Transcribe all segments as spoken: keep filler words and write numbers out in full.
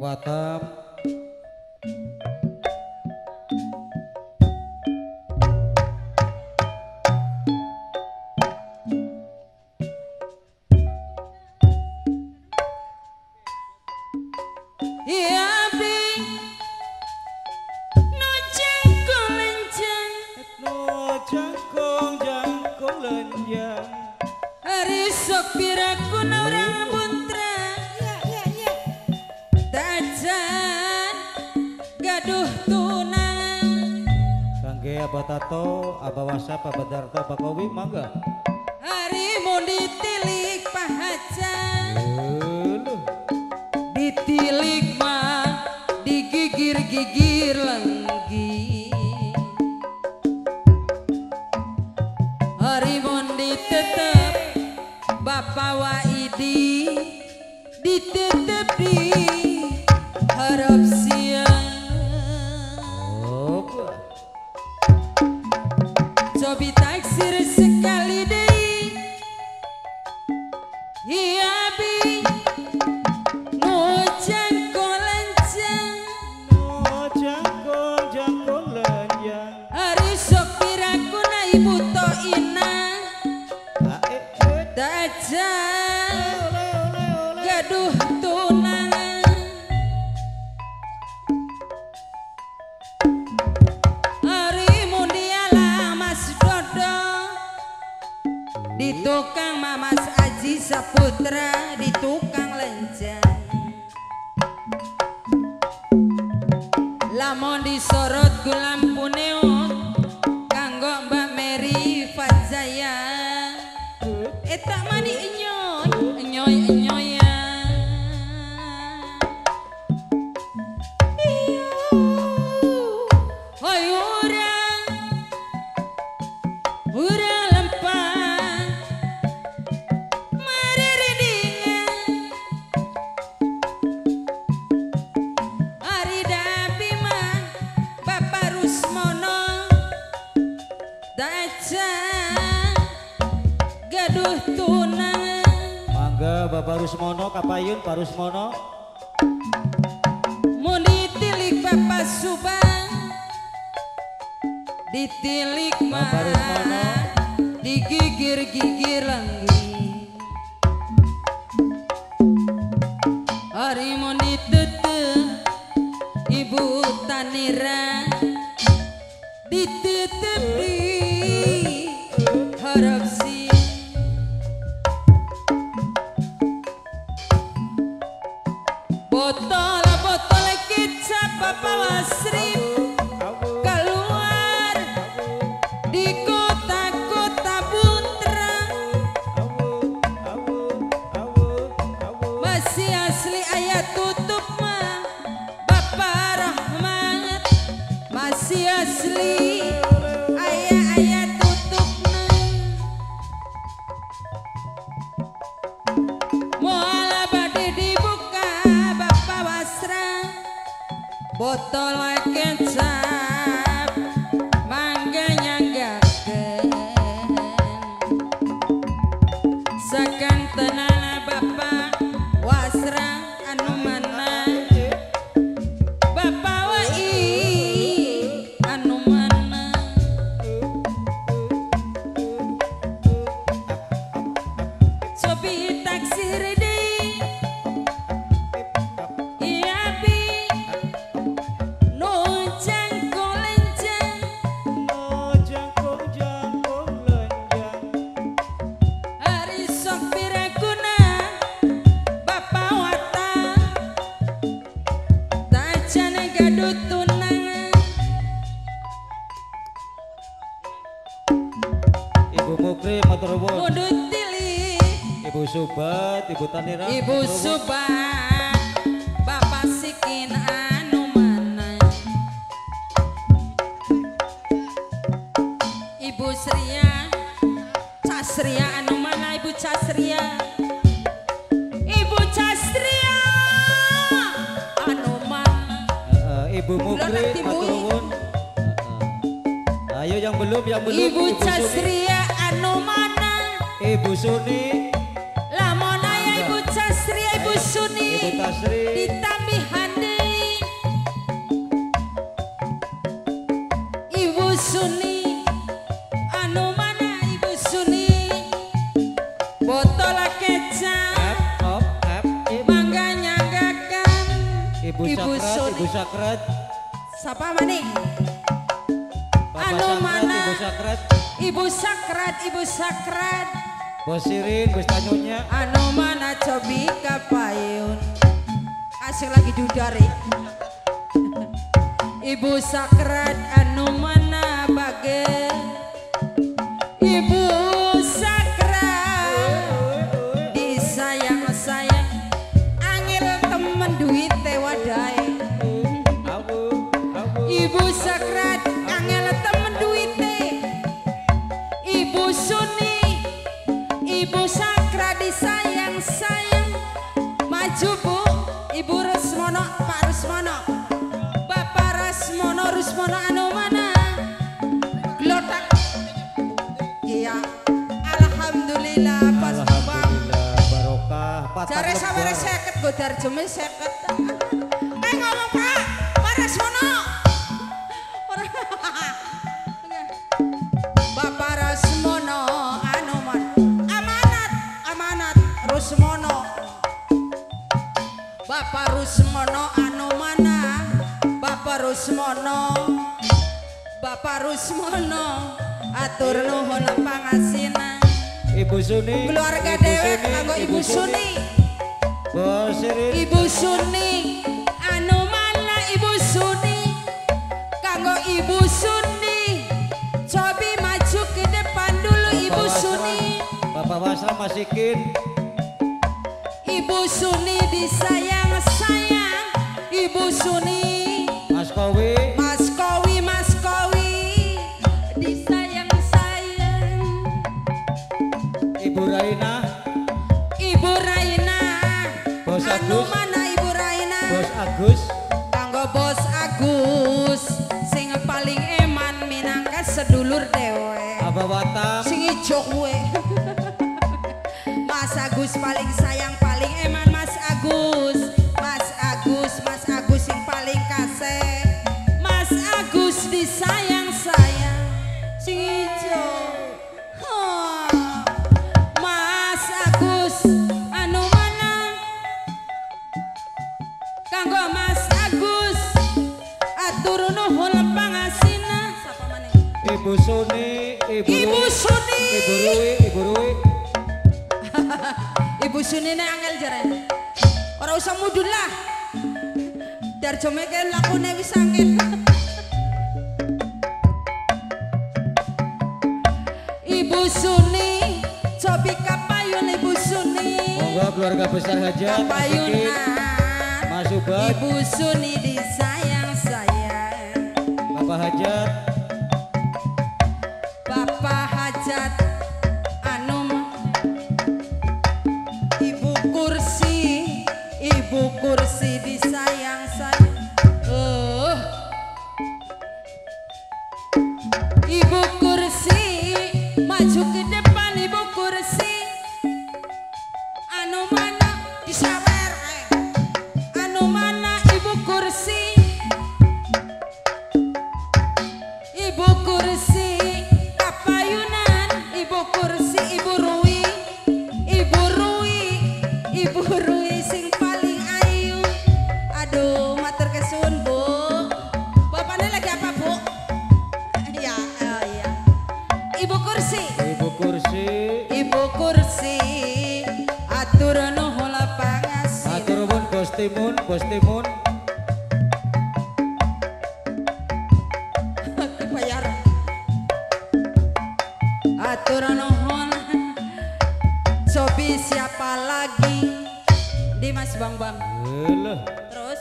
Batam. Abatato, Abawasa, Abadarto, Abakowi, mangga. Hari mau ditilik pahacan, ditilik mah, digigir-gigir lagi. Hari mau ditetep, Bapak Waidi, ditetep di harap siang. Cobi taksir sekali deh, iya bi, no jangko lanjang, no jangko jangko lanjang. Hari sopir aku na ibu to ina, dajang, gaduh tunangan. Di tukang Mamas Aji Saputra, di tukang lenjang. Lamun disorot gulam puneo, kanggo Mbak Mary Fadzaya. Eta mani enyoy, enyoy enyoy ya. Hoi urang, urang lempang. Gaduh tunangan. Mangga Bapak Rusmono, Kapayun, Pak Rusmono. Mau ditilik Bapak Subang, ditilik Bapak Rusmono, digigir-gigir lagi. Hari mau ditutup Ibu Tanira, ditutup di harap si. Botol botol kecap Bapak Wasrip keluar di kota-kota buntrang, masih asli ayat tutup mah Bapak Rahmat, masih asli ayat-ayat tutup nah. Muala bade dibuka Bapak Wasra, botol kecap mangga nyanggakeun, sakan tenana Bapak Wasra anu mana, Bapak Wai anu mana. Sobi taksir deh, iya bi, no jangko lenjang, no jangko jangko lanjang. hari sopir aku na Bapak Wata, tajane gaduh tunangan. Ibu Mukri, matur nuwun. Kudu tilik Ibu Subat, Ibu Tanira, Ibu matur nuwun. Subat, Bapak Sikin anu mana, Ibu Sria, Casria anu mana, Ibu Casria, Ibu Casria anu mana. Uh, Ibu Mukri, Belum nanti, Bu. matur nuwun. Uh, uh. Ayo yang belum, yang belum. Ibu Suni. Casria anu mana, Ibu Suni, lamun aya Ibu Casria, Ibu Suni, Ibu Tasri, ditambihan Suni anu mana Ibu Suni botol kecap F of F I mangga nyanggakan Ibu Ibu Sakrat Suni. Ibu Sakrat Siapa maning Bapak anu Sakrat mana Ibu Sakrat Ibu Sakrat Ibu Sakrat Bos Sirin Bos Tanyonya anu mana cobi kapayun asik lagi dudari Ibu Sakrat anu mana bage Ibu Sakrat disayang-sayang angel temen duit wadai Awu Awu Ibu Sakrat angel temen duit Ibu Suni Ibu Sakrat disayang-sayang maju Bu Ibu Rusmono Pak Rusmono Bapak Rusmono Rusmono anu mana glotak iya Alhamdulillah pas bang Alhamdulillah barokah patah jare sawere lebar. seket godar jeme seket eh ngomong Pak Pak Rusmono Ora. Bapak Rusmono anu man amanat amanat Rusmono Bapak Rusmono anu mana Bapak Rusmono Bapak Rusmono atur nuhun pangasina Ibu Suni keluarga Ibu dewek Suni, kanggo Ibu Suni Bos Sirin Ibu Suni anu mana Ibu Suni kanggo Ibu Suni cobi maju ke depan dulu Ibu Bapak Suni Wasra, Bapak Wasra masikin Ibu Suni disayang-sayang Ibu Suni Mas Kowi Mas Kowi Mas Kowi disayang-sayang Ibu Raina Ibu Raina Bos anu Agus. mana Ibu Raina Bos Agus kanggo Bos Agus sing paling eman minangka sedulur dewe Abah Batam sing ijo kuwe Mas Agus paling sayang paling eman Mas Agus Mas Agus Mas Agus sing paling kasih Mas Agus disayang-sayang sing ijo Huh. Mas Agus anu mana kanggo Mas Agus atur nuhun pangasina sapa maneh Ibu Suni Ibu, Ibu Rui, Suni Ibu Rui Ibu Rui Ibu Suni ne angel jaren ora usah mudun lah darjome ke lakune wis angel Ibu Suni cobi kapayun Ibu Suni monggo keluarga besar hajat masikin kapayunan Mas Ubat Ibu Suni disayang-sayang Bapak Hajat Bapak Hajat Anum Ibu Kursi Ibu Kursi disayang-sayang uh. Ibu Kursi maju ke depan Ibu Kursi anu mana disawer eh. Anu mana Ibu Kursi Ibu Kursi kapayunan Ibu Kursi Ibu Rui Ibu Rui Ibu Rui sing paling ayu aduh matur kesuwun Bu bapaknya lagi apa Bu ya oh, ya Ibu Kursi Ibu Kursi Ibu Kursi atur nuhun pangasih Atur nuhun Bos Timun Bos Timun bayar atur nuhun cobi siapa lagi di Mas Bang Bang Elah terus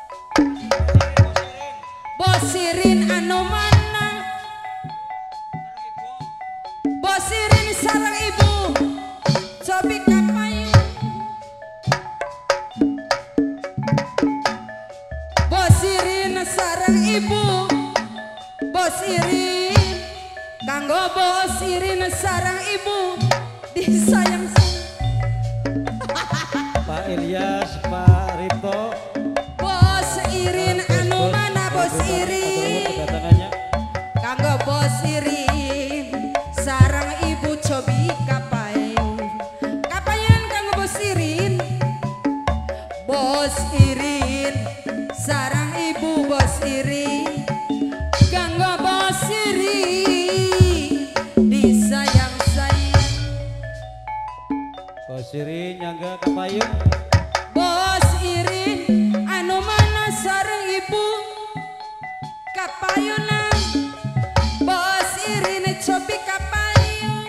Bos Sirin anu mana Bos Sirin sareng Ibu cobi kapayu Bos Sirin sareng Ibu Bos Irin kanggo Bos Irin sareng Ibu disayang Pak Ilyas Pak Ripto Bos Irin anu mana Bos Irin kedatangannya kanggo Bos Irin nyangga kepayung. Bos Irin anu mana sareng ibu kapayunan. Bos Irin cobi kapayun.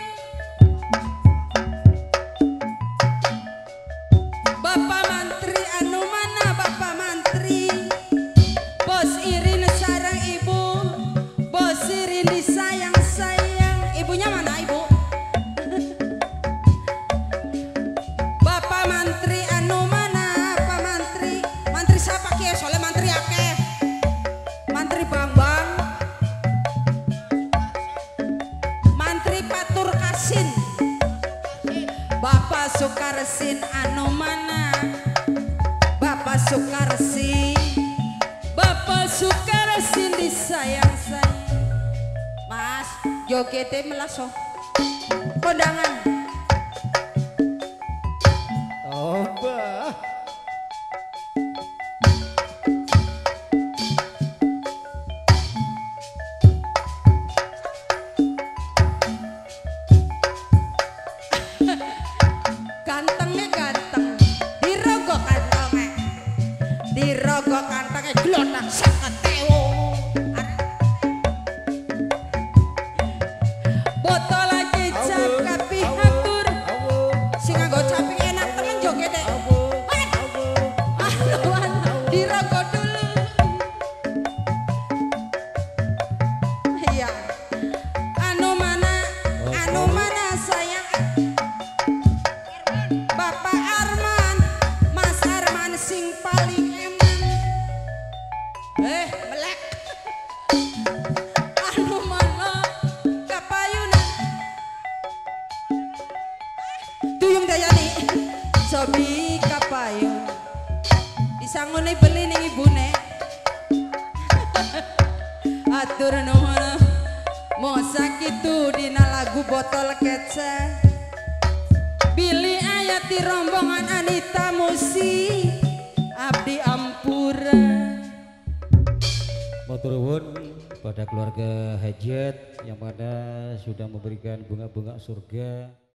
Bapak Mantri anu mana Bapak Mantri. Bos Irin sareng ibu. Bos Irin disayang-sayang. Ibunya mana ibu? Bapak Mantri anu mana Pak Mantri. Mantri siapa kia soalnya mantri akeh. Mantri Bambang. Mantri Patur Kasin. Bapak Sukarsin anu mana Bapak Sukarsin. Bapak Sukarsin disayang-sayang. Mas jogete melaso kondangan. Toba. Gantengnya ganteng dirogo kantongnya dirogo kantongnya glonak saketeo. Botol kecap kapi hatur sing nganggo caping enak temen joget deh. Aduan dirogo dulu. Iya. Anu mana anu mana sayang. Bapak Arman, Mas Arman sing paling eman. Eh, melek. Anu mana kapayunan. Duyung Dayani, sobi kapayun. Disangone beli ning ibune. Atur nuhun. Mosa kitu dina lagu botol kecap. Billy Ayati rombongan Anita Musi Abdi Ampura. Matur nuwun pada keluarga hajat yang mana sudah memberikan bunga-bunga surga.